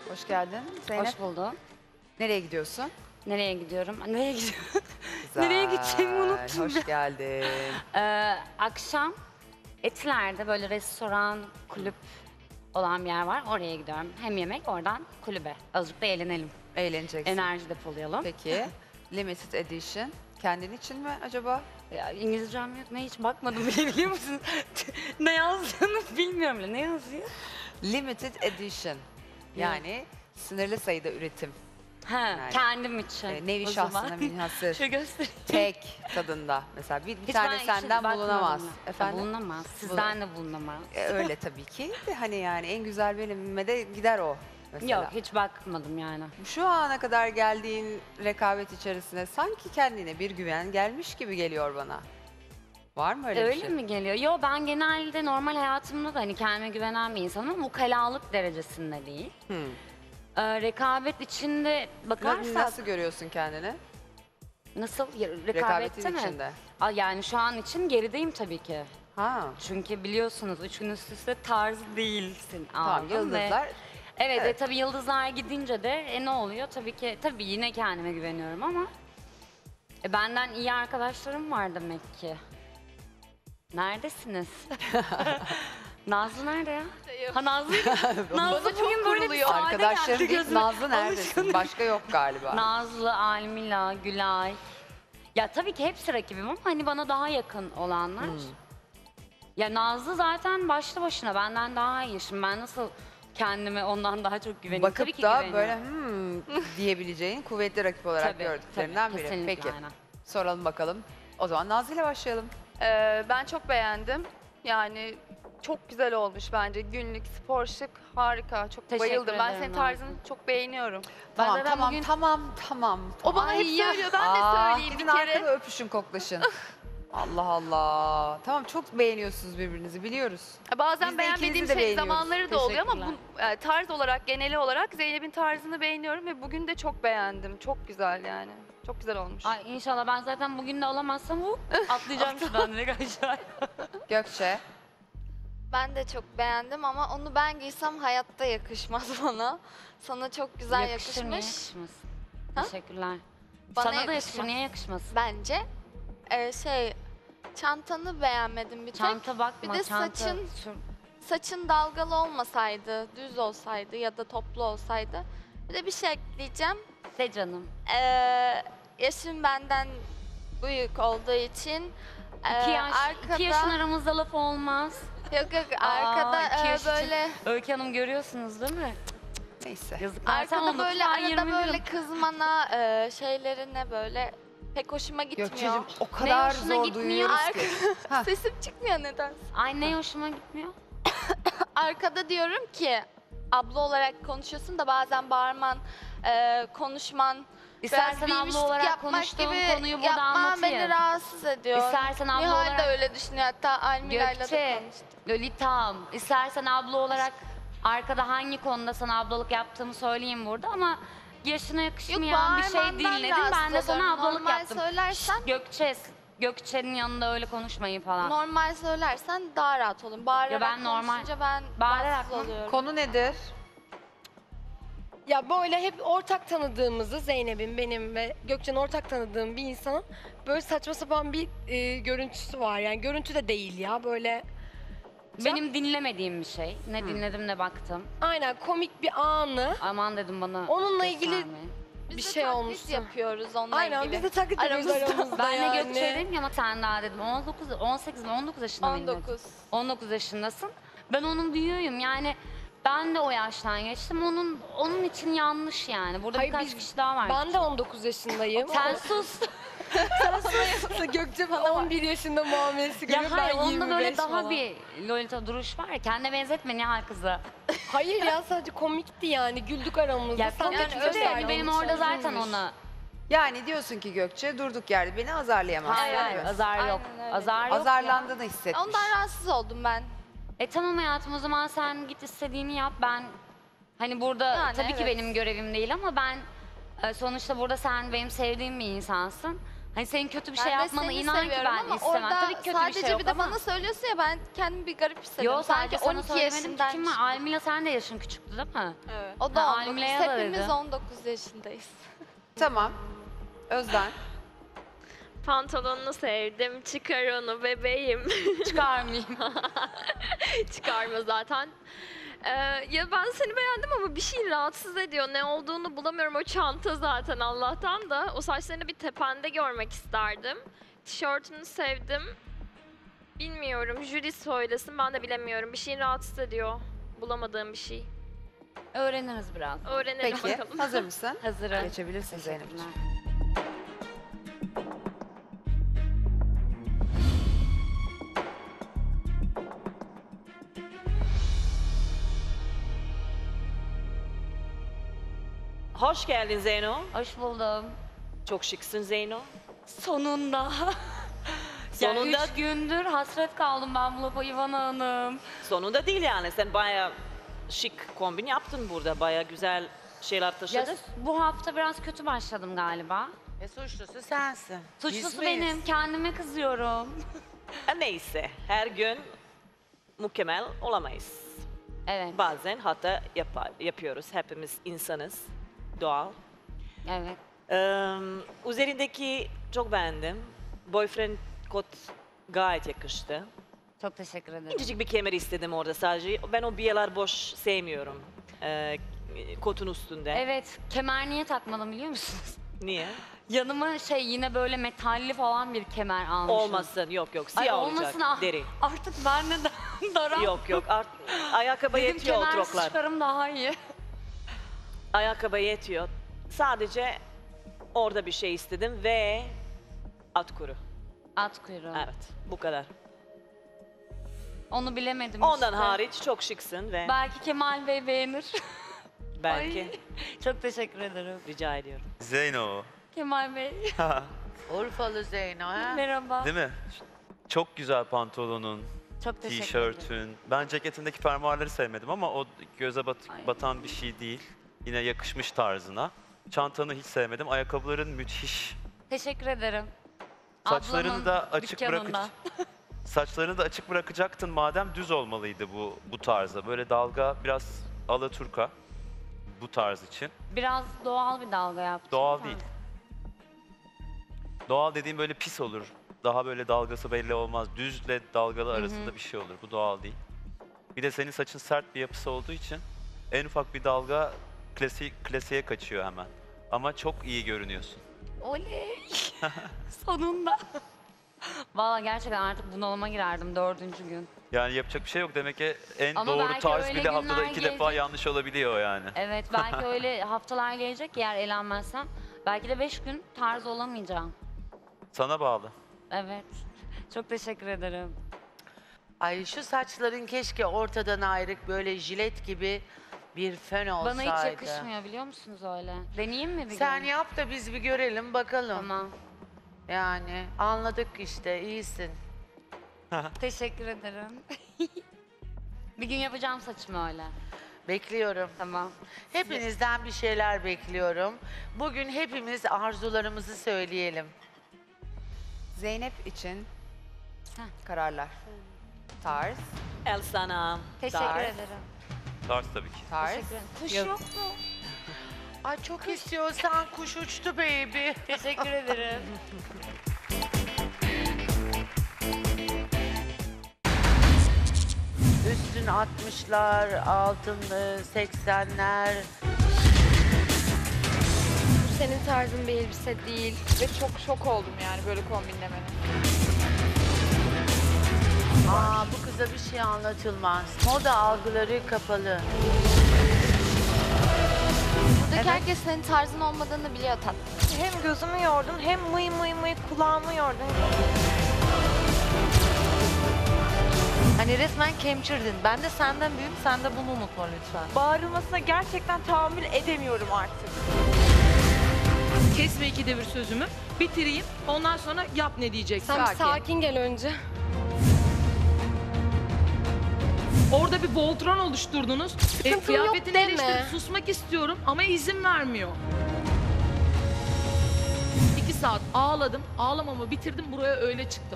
Hoş geldin Zeynep. Hoş buldum. Nereye gidiyorsun? Nereye gidiyorum? Nereye gidiyorum? Güzel. Nereye gideceğimi unuttum. Hoş geldin. Akşam Etiler'de böyle restoran, kulüp olan bir yer var. Oraya gidiyorum. Hem yemek, oradan kulübe. Azıcık da eğlenelim. Eğleneceksin. Enerji depolayalım. Peki. Limited Edition. Kendin için mi acaba? Ya, İngilizcem yok. Ne hiç bakmadım bile, biliyor musun? Ne yazdığını bilmiyorum bile. Ne yazıyor? Limited Edition. Yani sınırlı sayıda üretim. Ha, kendim için. Nevi o şahsına zaman. münhasır. Şöyle göstereyim. Tek tadında. Mesela bir Hiç tane ben hiç senden bakmadım bulunamaz. ya. Efendim? Bulunamaz. Sizden de bulunamaz. Öyle tabii ki. De hani yani en güzel benimle de gider o. Mesela. Yok, hiç bakmadım yani. Şu ana kadar geldiğin rekabet içerisine sanki kendine bir güven gelmiş gibi geliyor bana. Var mı öyle bir Öyle şey? mi geliyor? Yo, ben genelde normal hayatımda da hani kendime güvenen bir insanım ama ukalalık derecesinde değil. Rekabet içinde bakarsak Nasıl görüyorsun kendini? nasıl? Rekabette Rekabetin mi? içinde. Yani şu an için gerideyim tabii ki. Ha. Çünkü biliyorsunuz 3 gün üst üste tarz değilsin. Tamam, aldım ve- yıldızlar. Evet, Evet. tabii yıldızlar gidince de ne oluyor? Tabii ki yine kendime güveniyorum ama benden iyi arkadaşlarım var demek ki. Neredesiniz? Nazlı nerede ya? Ha, Nazlı. Nazlı bugün böyle bir sade Arkadaşlarım geldi değil, gözüme. Nazlı neredesin? Başka yok galiba. Nazlı, Almila, Gülay. Ya tabii ki hepsi rakibim ama hani bana daha yakın olanlar. Ya Nazlı zaten başlı başına benden daha iyi. Şimdi ben nasıl kendime ondan daha çok güveniyorum? Tabii Bakıp ki da güveniyorum. böyle diyebileceğin kuvvetli rakip olarak Tabii, gördüklerinden tabii, biri. kesinlikle, Peki. aynen. Soralım bakalım. O zaman Nazlı ile başlayalım. Ben çok beğendim. Yani çok güzel olmuş bence. Günlük, spor şık, harika. Çok Teşekkür bayıldım. Ben ederim senin tarzını çok beğeniyorum. Tamam, zaten tamam, bugün- tamam. O bana hep söylüyor. Ben de söyleyeyim bir Gidin kere. arkada öpüşün, koklaşın. Allah Allah. Tamam, çok beğeniyorsunuz birbirinizi, biliyoruz. Bazen Biz de beğenmediğim ikinizi de beğeniyoruz. zamanları da oluyor ama Teşekkürler. tarz olarak, geneli olarak Zeynep'in tarzını beğeniyorum ve bugün de çok beğendim. Çok güzel yani. Çok güzel olmuş. Ay inşallah, ben zaten bugün de alamazsam atlayacağım şuradan direkt aşağıya. Gökçe. Ben de çok beğendim ama onu ben giysem hayatta yakışmaz bana. Sana çok güzel Yakışır, niye yakışmış yakışmasın? Ha? Teşekkürler. Bana Sana da yakışır, yakışmaz. niye yakışmasın? bence. Çantanı beğenmedim bir tek. Çanta bakma, Bir de çanta. saçın dalgalı olmasaydı, düz olsaydı ya da toplu olsaydı. Bir de bir şey ekleyeceğim. De canım. Yaşım benden büyük olduğu için 2 yaşın aramızda laf olmaz. yok arkada 2 yaş için. böyle Öykü Hanım, görüyorsunuz değil mi? Neyse. Yazıklar. Sen arkada 19, böyle ben arada 20 böyle diyorum. kızmana şeylerine böyle pek hoşuma gitmiyor. Gökçe'cim o kadar hoşuna zor gitmiyor? duyuyoruz ki. Ha. Sesim çıkmıyor neden? Ay, ne hoşuma gitmiyor. Arkada diyorum ki abla olarak konuşuyorsun da bazen bağırman, konuşman, İstersen biraz abla bilmişlik olarak yapmak konuştuğum gibi konuyu burada yapman beni anlatayım. rahatsız ediyor. İstersen abla Nihal olarak... de öyle düşünüyor, hatta Almira'yla da Gökçe, konuştuk. Lolitam, istersen abla olarak arkada hangi konuda sana ablalık yaptığımı söyleyeyim burada ama yaşına yakışmayan bir şey bağırmandan dinledim. Ben de rahatsız sana oluyorum. ablalık Normal yaptım. söylersen- Gökçe'nin yanında öyle konuşmayın falan. Normal söylersen daha rahat olun. Bağırarak Ya ben normal- konuşunca ben Bağırarak rahatsız mı? oluyorum. Konu nedir? Ya böyle hep ortak tanıdığımızı, Zeynep'in, benim ve Gökçen'in ortak tanıdığım bir insanın böyle saçma sapan bir görüntüsü var. Yani görüntü de değil ya, böyle Benim dinlemediğim bir şey. Ne dinledim ne baktım. aynen komik bir anı. Aman dedim bana Onunla ilgili göstermeyin. Biz bir de şey taklit olmuştu. yapıyoruz onunla Aynen ilgili. biz de taklit ediyoruz aramızda Ben de yani. Gökçe'ye dedim ki ama sen daha dedim 18 mi 19 yaşında mıydın? 19. 19 yaşındasın. Ben onun büyüğüyüm yani, ben de o yaştan geçtim. Onun için yanlış yani. Burada Hayır, birkaç biz- kişi daha var. Ben de 19 yaşındayım. Sen sus. Gökçe bana 11 yaşında muamelesi görüyor, Ya ben hayır, 25 onda böyle daha falan. bir Lolita duruş var ya. Kendine benzetme Nihal kızı. Hayır ya, sadece komikti yani, güldük aramızda. Ya Sen komik de de göster yani, onu, benim sen orada zaten üzülmüş. ona. Yani diyorsun ki Gökçe durduk yerde beni azarlayamaz. Hayır öyle hayır, mi? azar yok. Aynen öyle. Azar yok ya. Azarlandığını hissetmiş. Ondan rahatsız oldum ben. Tamam hayatım, o zaman sen git istediğini yap. Ben hani burada Yani tabii ki evet. benim görevim değil ama ben sonuçta burada sen benim sevdiğim bir insansın. Hani senin kötü bir Ben şey de yapmanı seni inan ki seviyorum ben ama istemem. orada Tabii ki kötü sadece bir şey yok bir de ama. bana söylüyorsun ya, ben kendimi bir garip hissediyorum. Yo, sadece Sanki sana 12 söylemedim ki. Kim yaşındaymış. var? Almila sen de yaşın küçüktü değil mi? Evet. O da Ha, 19. Almile'ye de Hepimiz dedi. 19 yaşındayız. Tamam. Özden. Pantolonunu sevdim. Çıkar onu bebeğim. Çıkarmayayım. Çıkarma zaten. Ya ben seni beğendim ama bir şey rahatsız ediyor. Ne olduğunu bulamıyorum. O çanta zaten Allah'tan da. O saçlarını bir tepende görmek isterdim. Tişörtünü sevdim. Bilmiyorum. Jüri söylesin, ben de bilemiyorum. Bir şey rahatsız ediyor. Bulamadığım bir şey. Öğreniriz biraz. Öğrenelim Peki. bakalım. Hazır mısın? Hazırım. Geçebilirsin Zeynep'ciğim. Teşekkürler. Hoş geldin Zeyno. Hoş buldum. Çok şıksın Zeyno. Sonunda. Sonunda- Ya 3 gündür hasret kaldım ben bu lafa İvan Hanım. Sonunda değil yani. Sen bayağı şık kombin yaptın burada. Bayağı güzel şeyler Ya taşıdın. bu hafta biraz kötü başladım galiba. Suçlusu sensin. Biz Suçlusu miyiz? benim. Kendime kızıyorum. Neyse. Her gün mükemmel olamayız. Evet. Bazen hata yapıyoruz. Hepimiz insanız. Doğal. Evet. Üzerindeki çok beğendim. Boyfriend kot gayet yakıştı. Çok teşekkür ederim. İncecik bir kemer istedim orada sadece. Ben o biyeler boş sevmiyorum. Kotun üstünde. Evet. Kemer niye takmadım biliyor musunuz? Niye? Yanıma yine böyle metalli falan bir kemer almışım. Olmasın. Yok yok. Ay, Siyah olmasın olacak. ah. Deri. Artık ben de daram. Yok yok. Ayakkabı Dedim yetiyor o kemersiz troklar. çıkarım daha iyi. Ayakkabı yetiyor. Sadece orada bir şey istedim ve at kuru. At kuyruğu. Evet. Bu kadar. Onu bilemedim Ondan işte. hariç çok şıksın ve Belki Kemal Bey beğenir. belki Ay, çok teşekkür ederim. rica ediyorum. Zeyno. Kemal Bey. Urfalı Zeyno ha? Merhaba. Değil mi? Çok güzel pantolonun, Çok teşekkür ederim. tişörtün. Ben ceketindeki fermuarları sevmedim ama o göze Ay. batan bir şey değil. Yine yakışmış tarzına. Çantanı hiç sevmedim. Ayakkabıların müthiş. Teşekkür ederim. Saçlarını Ablamın da açık dükkanında. Saçlarını da açık bırakacaktın madem, düz olmalıydı bu tarzda. Böyle dalga, biraz alaturka bu tarz için. Biraz doğal bir dalga yaptım. Doğal da. değil. Doğal dediğim böyle pis olur. Daha böyle dalgası belli olmaz. Düzle dalgalı arasında bir şey olur. Bu doğal değil. Bir de senin saçın sert bir yapısı olduğu için en ufak bir dalga klasiğe kaçıyor hemen. Ama çok iyi görünüyorsun. Oley. Sonunda. Valla gerçekten artık bunalıma girerdim 4. gün. Yani yapacak bir şey yok. Demek ki en Ama doğru belki tarz öyle bile haftada günler 2 defa gelecek. yanlış olabiliyor yani. Evet belki öyle haftalar gelecek eğer eğlenmezsem. Belki de 5 gün tarz olamayacağım. Sana bağlı. Evet. Çok teşekkür ederim. Ay şu saçların keşke ortadan ayrık böyle jilet gibi bir fön olsaydı. Bana hiç yakışmıyor biliyor musunuz öyle? Deneyeyim mi bir Sen gün? yap da biz bir görelim bakalım. Tamam. Yani anladık işte iyisin. Teşekkür ederim. Bir gün yapacağım saçımı öyle. Bekliyorum. Tamam. Hepinizden bir şeyler bekliyorum. Bugün hepimiz arzularımızı söyleyelim. Zeynep için Heh. kararlar. Tarz, El sana. Teşekkür Tarz. ederim. Tarz tabii ki. tarz. Teşekkür ederim. Kuş Yok. yok mu? Ay çok istiyorsan kuş uçtu baby. Teşekkür ederim. Üstün 60'lar, altın 80'ler. Bu senin tarzın bir elbise değil. Ve çok şok oldum yani böyle kombinlemene. Aa bu kıza bir şey anlatılmaz. Moda algıları kapalı. Buradaki herkes senin tarzın olmadığını biliyor tatlım. Hem gözümü yordun hem mıy kulağımı yordun. Hani resmen kemçirdin. Ben de senden büyüğüm, sen de bunu unutma lütfen. Bağırılmasına gerçekten tahammül edemiyorum artık. Kesme iki devir sözümü. Bitireyim. Ondan sonra yap ne diyeceksin. Sen bir sakin gel önce. Orada bir voltron oluşturdunuz. Sıkıntım yok Kıyafetini deme. eleştirip susmak istiyorum ama izin vermiyor. 2 saat ağladım. Ağlamamı bitirdim, buraya öyle çıktım.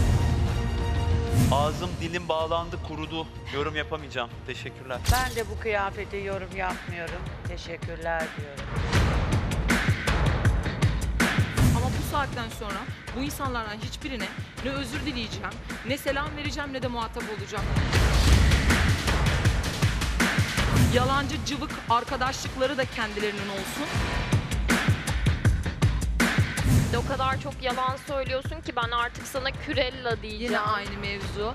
Ağzım dilim bağlandı, kurudu. Yorum yapamayacağım. Teşekkürler. Ben de bu kıyafete yorum yapmıyorum. Teşekkürler diyorum. Ama bu saatten sonra bu insanlardan hiçbirine ne özür dileyeceğim, ne selam vereceğim, ne de muhatap olacağım. Yalancı cıvık arkadaşlıkları da kendilerinin olsun. O kadar çok yalan söylüyorsun ki ben artık sana Kürella diyeceğim. Yine aynı mevzu.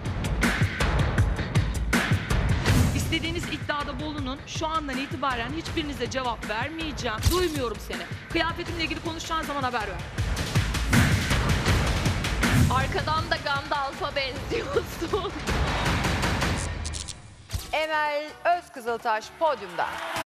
İstediğiniz iddiada bulunun. Şu andan itibaren hiçbirinize cevap vermeyeceğim. Duymuyorum seni. Kıyafetimle ilgili konuşacağın zaman haber ver. Arkadan da Gandalf'a benziyorsun. Emel Özkızıltaş podyumda.